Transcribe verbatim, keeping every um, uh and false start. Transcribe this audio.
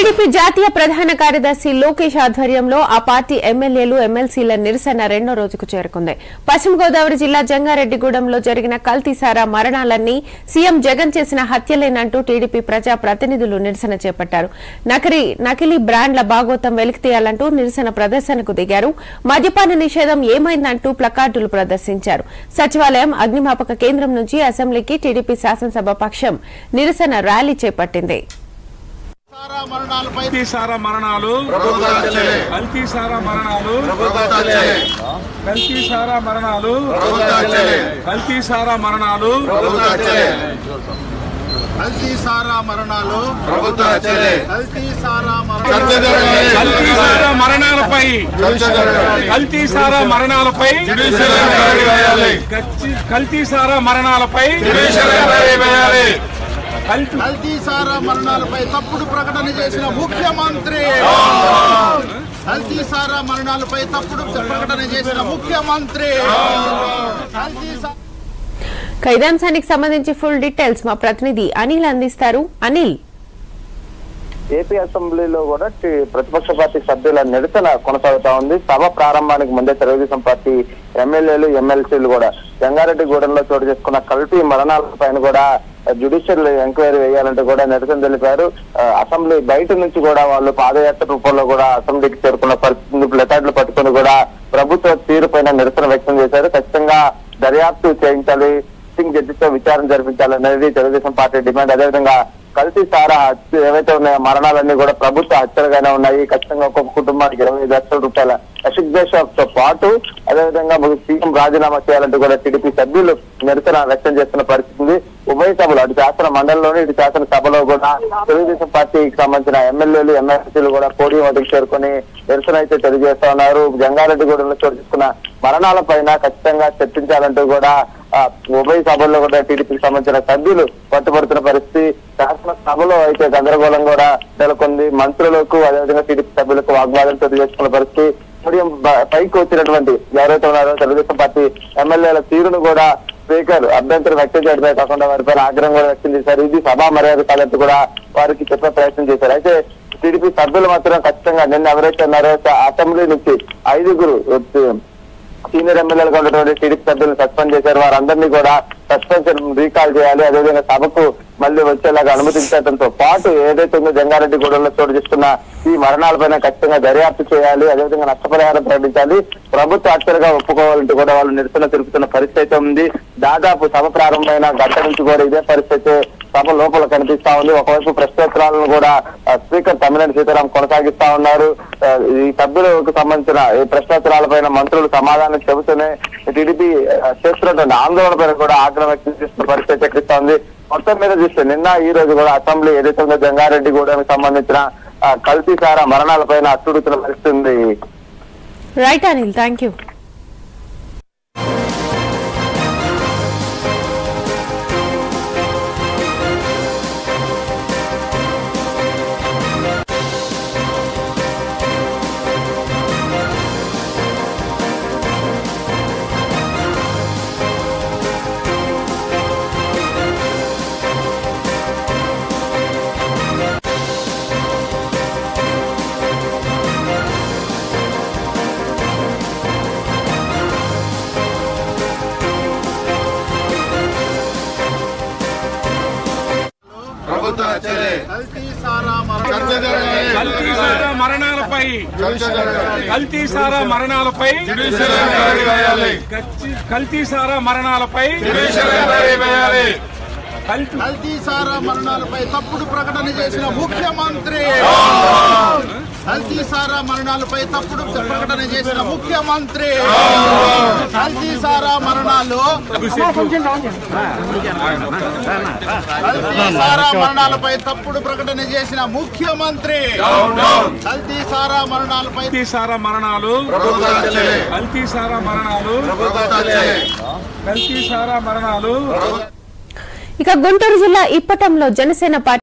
TDP జాతీయ ప్రధాన కార్యదర్శి లోకేష్ ఆధ్వర్యంలో ఆ పార్టీ ఎమ్మెల్యేలు ఎమ్మెల్సీల నిరసన రెండో రోజుకు చేరుకుంది. పశ్చిమ గోదావరి జిల్లా జంగారెడ్డిగూడెంలో జరిగిన కల్తీసారా మరణాలన్నీ సీఎం జగన్ చేసిన హత్యలేనంటూ టీడీపీ ప్రజా ప్రతినిధులు నిరసన చేపట్టారు. నకిలీ నకిలీ బ్రాండ్ల భాగోతం వెలికితీయాలంటూ నిరసన ప్రదర్శనకు దిగారు. మద్యపాన నిషేధం ఏమైందంటూ ప్లకార్డులు ప్రదర్శించారు. సచివాలయం, అగ్నిమాపక కేంద్రం నుంచి అసెంబ్లీకి టీడీపీ శాసనసభ పక్షం నిరసన ర్యాలీ చేపట్టింది. కల్తీసారా మరణాలు కల్తీసారా మరణాలు కల్తీసారా మరణాలు కల్తీసారా మరణాలు కల్తీసారా మరణాలు కల్తీసారా మరణాలపై కల్తీసారా మరణాలపై కల్తీసారా మరణాలపై కల్తీసారా మరణాలపై తప్పుడు ప్రకటన చేసిన ముఖ్యమంత్రి కల్తీసారా మరణాలపై తప్పుడు ప్రకటన చేసిన ముఖ్యమంత్రి ఖైదాంశానికి సంబంధించి ఫుల్ డీటెయిల్స్ మా ప్రతినిధి అనిల్ అందిస్తారు. అనిల్, ఏపీ అసెంబ్లీలో కూడా ప్రతిపక్ష పార్టీ సభ్యుల నిరసన కొనసాగుతా ఉంది. సభ ప్రారంభానికి ముందే తెలుగుదేశం పార్టీ ఎమ్మెల్యేలు ఎమ్మెల్సీలు కూడా జంగారెడ్డిగూడెంలో చోటు చేసుకున్న కల్తీ మరణాల పైన కూడా జ్యుడిషియల్ ఎంక్వైరీ వేయాలంటే కూడా నిరసన తెలిపారు. అసెంబ్లీ బయట నుంచి కూడా వాళ్ళు పాదయాత్ర రూపంలో కూడా అసెంబ్లీకి చేరుకున్న పరిస్థితి ప్లకార్డులు పట్టుకుని కూడా ప్రభుత్వ తీరు పైన నిరసన వ్యక్తం చేశారు. ఖచ్చితంగా దర్యాప్తు చేయించాలి, సిట్టింగ్ జడ్జితో విచారణ జరిపించాలనేది తెలుగుదేశం పార్టీ డిమాండ్. అదేవిధంగా కల్తీ సారా ఏవైతే ఉన్నాయో మరణాలన్నీ కూడా ప్రభుత్వ హత్యలుగానే ఉన్నాయి. ఖచ్చితంగా ఒక్కొక్క కుటుంబానికి ఇరవై ఐదు లక్షల రూపాయల తో పాటు అదేవిధంగా సీఎం రాజీనామా చేయాలంటూ కూడా టీడీపీ సభ్యులు నిరసన వ్యక్తం చేస్తున్న పరిస్థితి. ఉభయ సభలు అటు శాసన మండలిలోని ఇటు శాసన సభలో కూడా తెలుగుదేశం పార్టీకి సంబంధించిన ఎమ్మెల్యేలు ఎమ్మెల్సీలు కూడా పోడియం వద్దకు చేరుకుని నిరసన అయితే తెలియజేస్తా ఉన్నారు. జంగారెడ్డిగూడెంలో చోటు చేసుకున్న మరణాల పైన ఖచ్చితంగా చర్చించాలంటూ కూడా ఉభయ సభల్లో కూడా టీడీపీకి సంబంధించిన సభ్యులు పట్టుబడుతున్న పరిస్థితి. శాసన సభలో అయితే గందరగోళం కూడా నెలకొంది. మంత్రులకు అదేవిధంగా టీడీపీ సభ్యులకు వాగ్వాదం తెలియజేసుకున్న పరిస్థితి. ఉదయం పైకి వచ్చినటువంటి ఎవరైతే ఉన్నారో తెలుగుదేశం పార్టీ ఎమ్మెల్యేల తీరును కూడా స్పీకర్ అభ్యంతరం వ్యక్తం చేయడమే కాకుండా వారిపైన ఆగ్రహం కూడా వ్యక్తం చేశారు. ఇది సభా మర్యాద కాదంటూ కూడా వారికి చెప్పే ప్రయత్నం చేశారు. అయితే టీడీపీ సభ్యులు మాత్రం ఖచ్చితంగా నిన్న ఎవరైతే ఉన్నారో అసెంబ్లీ నుంచి ఐదుగురు సీనియర్ ఎమ్మెల్యేలుగా ఉన్నటువంటి టీడీపీ సభ్యులను సస్పెండ్ చేశారు. వారందరినీ కూడా సస్పెన్షన్ రీకాల్ చేయాలి, అదేవిధంగా సభకు మళ్ళీ వచ్చేలాగా అనుమతించడంతో పాటు ఏదైతే ఉందో జంగారెడ్డిగూడెంలో చోటు చేసుకున్న ఈ మరణాలపైన ఖచ్చితంగా దర్యాప్తు చేయాలి, అదేవిధంగా నష్టపరిహారం ప్రకటించాలి, ప్రభుత్వ హత్యలుగా ఒప్పుకోవాలంటూ కూడా వాళ్ళు నిరసన తెలుపుతున్న పరిస్థితి ఉంది. దాదాపు సభ ప్రారంభమైన గంట నుంచి కూడా ఇదే పరిస్థితి సభ లోపల కనిపిస్తా ఉంది. ఒకవైపు ప్రశ్నోత్తరాలను కూడా స్పీకర్ తమ్మినేని సీతారాం కొనసాగిస్తా ఉన్నారు. ఈ సభ్యులకు సంబంధించిన ఈ ప్రశ్నోత్తరాలపైన మంత్రులు సమాధానం చెబుతూనే టీడీపీ చేస్తున్నటువంటి ఆందోళన పైన కూడా ఆగ్రహం వ్యక్తం చేస్తున్న పరిస్థితి చక్రిస్తా ఉంది. మొత్తం మీద చూస్తే నిన్న ఈ రోజు కూడా అసెంబ్లీ ఏదైతే ఉందో జంగారెడ్డిగూడెంకి సంబంధించిన కల్తీసారా మరణాల పైన అట్టుడుతున్న పరిస్థితి ఉంది. Right Anil, thank you. కల్తీసారా మరణాలపై కల్తీసారా మరణాలపై కల్తీసారా మరణాలపై కల్తీసారా మరణాలపై తప్పుడు ప్రకటన చేసిన ముఖ్యమంత్రి కల్తీసారా మరణాలపై తప్పుడు ప్రకటన చేసిన ముఖ్యమంత్రి కల్తీసారా మరణాలు కల్తీసారా మరణాలపై తప్పుడు ప్రకటన చేసిన ముఖ్యమంత్రి కల్తీసారా మరణాలపై కల్తీసారా మరణాలు కల్తీసారా మరణాలు కల్తీసారా మరణాలు ఇక గుంటూరు జిల్లా ఇప్పటంలో జనసేన పార్టీ